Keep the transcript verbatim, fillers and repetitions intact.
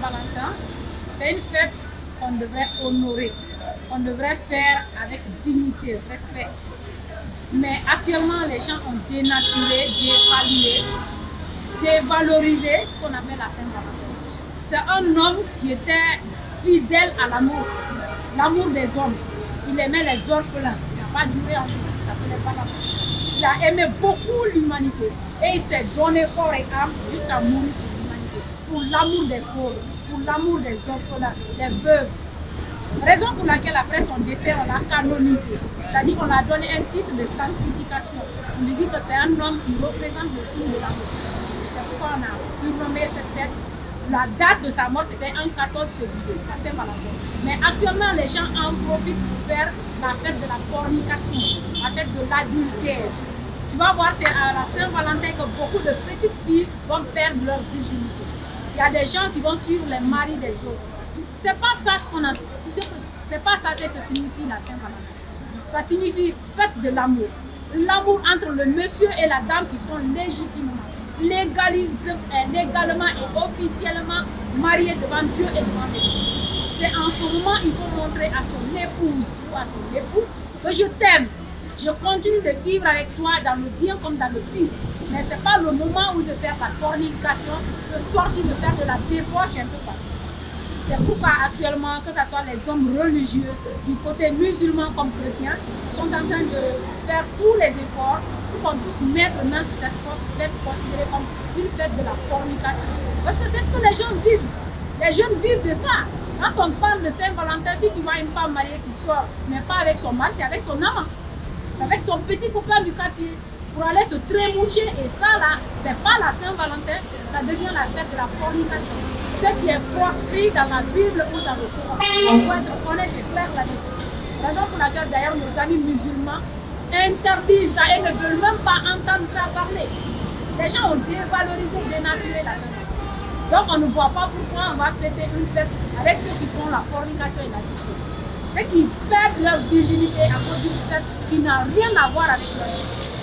Saint-Valentin, c'est une fête qu'on devrait honorer, qu'on devrait faire avec dignité, respect. Mais actuellement, les gens ont dénaturé, dévalué, dévalorisé ce qu'on appelle la Saint-Valentin. C'est un homme qui était fidèle à l'amour, l'amour des hommes. Il aimait les orphelins, il n'a pas duré en tout, ça ne s'appelait pas l'amour. Il a aimé beaucoup l'humanité et il s'est donné corps et âme jusqu'à mourir pour l'humanité, pour l'amour des pauvres, pour l'amour des orphelins, des veuves. Raison pour laquelle après son décès, on l'a canonisé. C'est-à-dire qu'on l'a donné un titre de sanctification. On lui dit que c'est un homme qui représente le signe de l'amour. C'est pourquoi on a surnommé cette fête. La date de sa mort, c'était un quatorze février, la Saint-Valentin. Mais actuellement, les gens en profitent pour faire la fête de la fornication, la fête de l'adultère. Tu vas voir, c'est à la Saint-Valentin que beaucoup de petites filles vont perdre leur virginité. Il y a des gens qui vont suivre les maris des autres. C'est pas ça ce qu'on a. Tu sais que c'est pas ça ce que signifie la Saint-Valentin. Ça signifie fête de l'amour. L'amour entre le monsieur et la dame qui sont légitimement, légalement et officiellement mariés devant Dieu et devant les hommes. C'est en ce moment il faut montrer à son épouse ou à son époux que je t'aime. Je continue de vivre avec toi dans le bien comme dans le pire. Mais ce n'est pas le moment où de faire la fornication, de sortir, de faire de la débauche un peu partout. C'est pourquoi actuellement, que ce soit les hommes religieux, du côté musulman comme chrétien, sont en train de faire tous les efforts pour qu'on puisse mettre main sur cette fête considérée comme une fête de la fornication. Parce que c'est ce que les gens vivent. Les jeunes vivent de ça. Quand on parle de Saint-Valentin, si tu vois une femme mariée qui sort, mais pas avec son mari, c'est avec son amant. C'est avec son petit copain du quartier pour aller se trémoucher. Et ça là, c'est pas la Saint-Valentin, ça devient la fête de la fornication. Ce qui est proscrit dans la Bible ou dans le Coran. On doit être honnête et clair là-dessus. Raison pour laquelle d'ailleurs nos amis musulmans interdisent ça et ne veulent même pas entendre ça parler. Les gens ont dévalorisé, dénaturé la Saint-Valentin. Donc on ne voit pas pourquoi on va fêter une fête avec ceux qui font la fornication et la culture. Ceux qui perdent leur virginité à cause d'une fête qui n'a rien à voir avec leur vie.